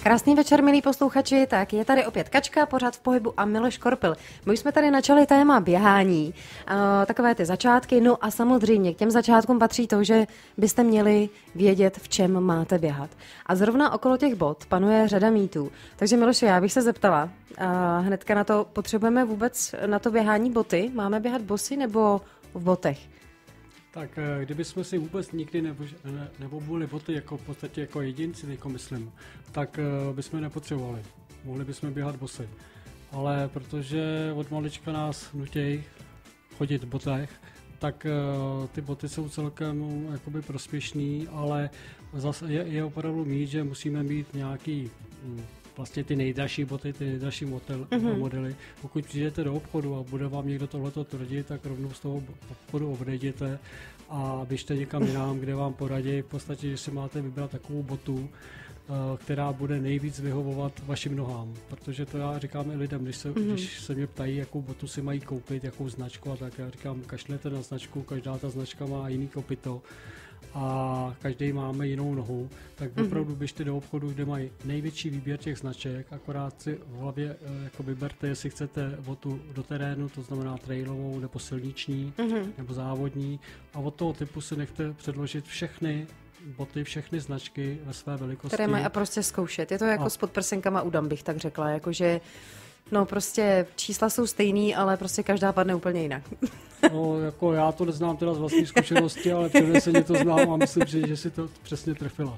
Krásný večer, milí posluchači, tak je tady opět Kačka, pořád v pohybu a Miloš Korpil. My už jsme tady načali téma běhání, takové ty začátky, no a samozřejmě k těm začátkům patří to, že byste měli vědět, v čem máte běhat. A zrovna okolo těch bot panuje řada mýtů. Takže Miloši, já bych se zeptala hnedka na to, potřebujeme vůbec na to běhání boty? Máme běhat bosy nebo v botech? Tak kdybychom si vůbec nikdy neobuli boty jako v podstatě jako jedinci, jako myslím, tak bychom nepotřebovali. Mohli bychom běhat bosy. Ale protože od malička nás nutějí chodit v botech, tak ty boty jsou celkem jakoby prospěšný, ale zase je opravdu mít, že musíme mít nějaký vlastně ty nejdražší boty, ty nejdražší modely. Pokud přijdete do obchodu a bude vám někdo tohleto tvrdit, tak rovnou z toho obchodu odejděte a běžte někam jinam, kde vám poradí v podstatě, že si máte vybrat takovou botu, která bude nejvíc vyhovovat vašim nohám. Protože to já říkám i lidem, když se mě ptají, jakou botu si mají koupit, jakou značku, a tak já říkám, kašlete na značku, každá ta značka má jiný kopyto a každý máme jinou nohu, tak opravdu běžte do obchodu, kde mají největší výběr těch značek, akorát si v hlavě jako vyberte, jestli chcete botu do terénu, to znamená trailovou nebo silniční nebo závodní, a od toho typu si nechte předložit všechny boty, všechny značky ve své velikosti. Které mají a prostě zkoušet. Je to jako s podprsenkama u dam, bych tak řekla, jakože no prostě čísla jsou stejný, ale prostě každá padne úplně jinak. No, jako já to neznám teda z vlastní zkušenosti, ale přeneseně to znám a myslím, že si to přesně trefila.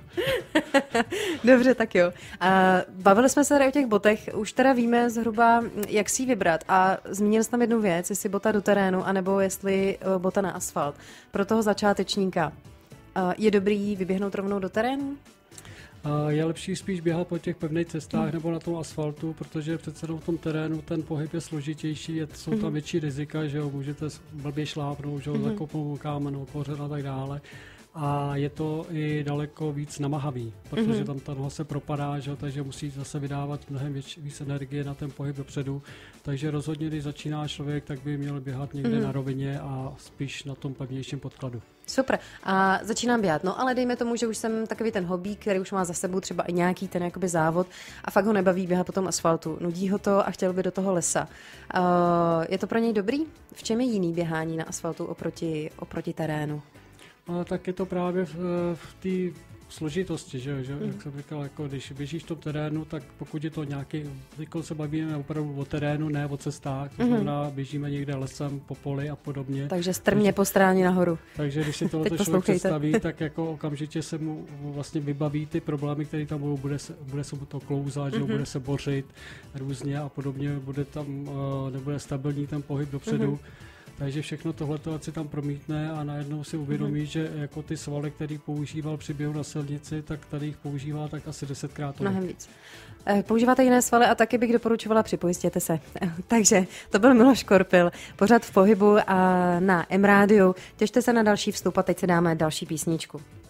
Dobře, tak jo. Bavili jsme se tady o těch botech, už teda víme zhruba, jak si ji vybrat, a zmínil jsem tam jednu věc, jestli bota do terénu, anebo jestli bota na asfalt. Pro toho začátečníka je dobrý vyběhnout rovnou do terénu? Je lepší spíš běhat po těch pevných cestách nebo na tom asfaltu, protože přece v tom terénu ten pohyb je složitější, jsou tam větší rizika, že jo, můžete blbě šlápnout, že jo, zakopnout kámen, kořen a tak dále. A je to i daleko víc namahavý, protože tam ta noha se propadá, že? Takže musí zase vydávat mnohem víc energie na ten pohyb dopředu. Takže rozhodně, když začíná člověk, tak by měl běhat někde na rovině a spíš na tom pevnějším podkladu. Super. A začínám běhat. No ale dejme tomu, že už jsem takový ten hobík, který už má za sebou třeba i nějaký ten jakoby závod a fakt ho nebaví běhat po tom asfaltu. Nudí ho to a chtěl by do toho lesa. Je to pro něj dobrý? V čem je jiný běhání na asfaltu oproti terénu? Tak je to právě v té složitosti, že? Jak jsem říkal, jako když běžíš v tom terénu, tak pokud je to nějaký, teď se bavíme opravdu o terénu, ne o cestách, to znamená, běžíme někde lesem, po poli a podobně. Takže strmě po stráně nahoru. Takže když si tohoto člověk představí, tak jako okamžitě se mu vlastně vybaví ty problémy, které tam budou, bude se mu to klouzat, že bude se bořit různě a podobně, nebude stabilní ten pohyb dopředu. Takže všechno tohleto ať si tam promítne a najednou si uvědomí, že jako ty svaly, který používal při běhu na silnici, tak tady jich používá tak asi 10krát tolik. Mnohem víc. Používáte jiné svaly a taky bych doporučovala připojistěte se. Takže to byl Miloš Korpil, pořád v pohybu a na M-rádiu. Těšte se na další vstup a teď si dáme další písničku.